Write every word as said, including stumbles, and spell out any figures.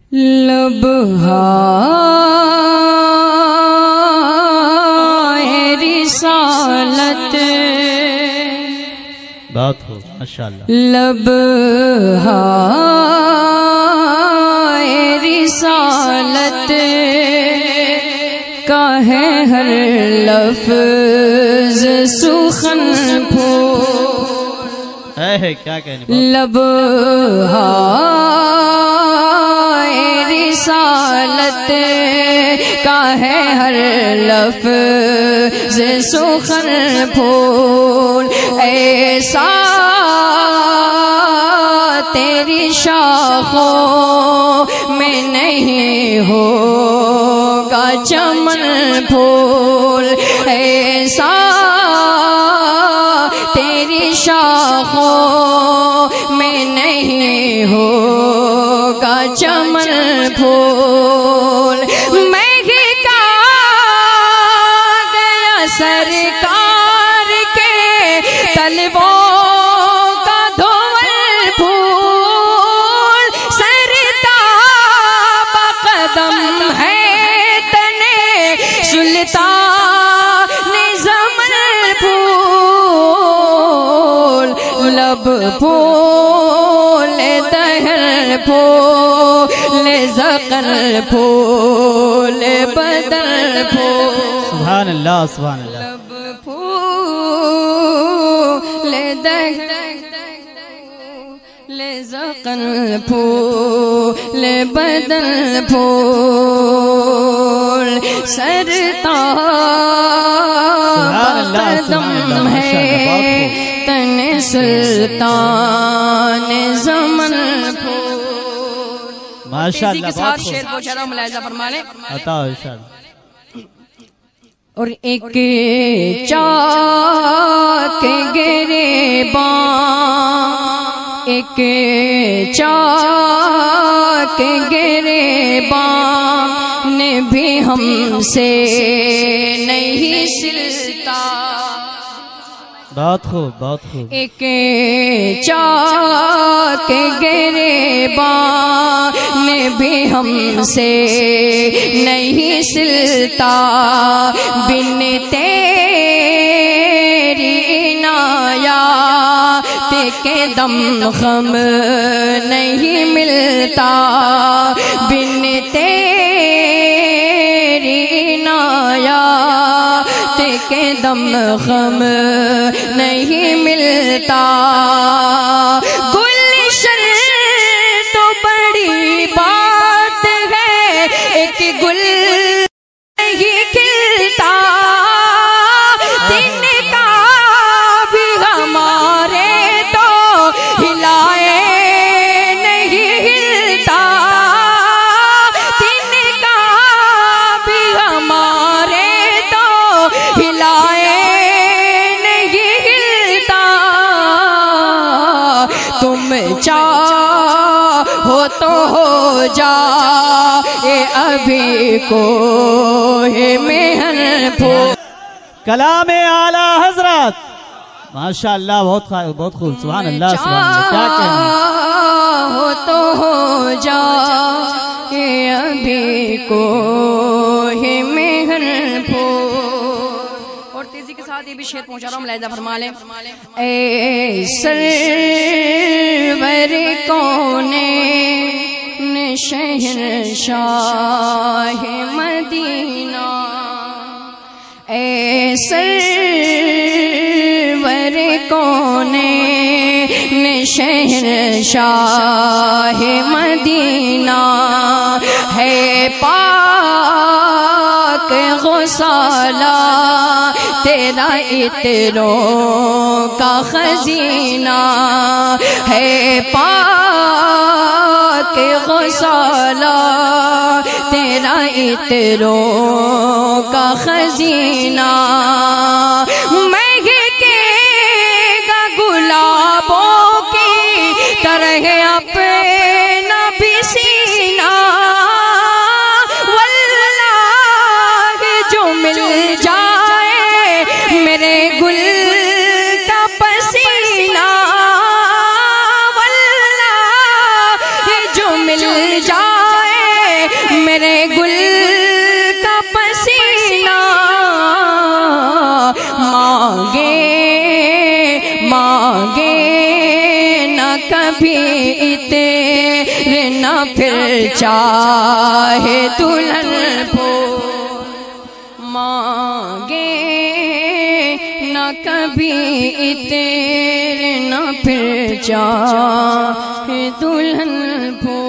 لب ہائے رسالت بات ہو ماشاءاللہ لب ہائے رسالت کا ہے ہر لفظ سخن پھول ہے کیا کہنے لب ہائے رسالت کا ہے ہر لفظ سخن پھول ایسا تیری شاخوں میں نہیں ہوگا چمن پھول ایسا تیری شاخوں میں نہیں ہوگا چمن پھول مہکا گیا سرکار کے طلبوں کا دھول پھول سرتاب قدم ہے تنے سلطان زمن پھول لب پھول دہر پھول زقر پھول بدر پھول سبحان اللہ سبحان اللہ لب پھول دہر زقر پھول بدر پھول سرتاب قدم ہے تن سلطان زمن پھول ماشاءاللہ کے ساتھ شعر پہنچا رہا ہوں ملاحظہ فرما لیں عطا ہو ارشاد اور ایک چاک گریباں ایک چاک گریباں نے بھی ہم سے نہیں سلتا بہت خوب بہت خوب ایک چاک گریباں نے بھی ہم سے نہیں سلتا بن تیری عنایات کے دم غم نہیں ملتا بن تیری عنایات کے دم غم نہیں ملتا گلشن تو بڑی بات ہے ایک گل نہیں کھلتا دن کا بھی ہمارے تو ہلائے نہیں ہلتا دن کا بھی ہمارے تو ہلائے تم چاہو تو ہو جا اے ابھی کو مہن پھول کلام اعلی حضرت ماشاءاللہ بہت بہت خوب سبحان اللہ سبحان اللہ کیا کہنا چاہو تو ہو جا اے ابھی کو مہن پھول اور تیزی کے ساتھ یہ بھی شعر پہنچا رہا ہوں ملاحظہ فرما لیں اے سرور کونین شہنشاہ مدینہ اے سرور کونین شہنشاہ مدینہ ہے پاک غسالہ تیرا عطروں کا خزینہ ہے پاک غسالہ تیرا عطروں کا خزینہ مہکے گا گلابوں کی طرح اپنا بھی سینہ واللہ جو مل جائے میرے گل کا پسینہ واللہ جو مل جائے کبھی تیرے نہ پھر چاہے دلہن پھول مانگے نہ کبھی تیرے نہ پھر چاہے دلہن پھول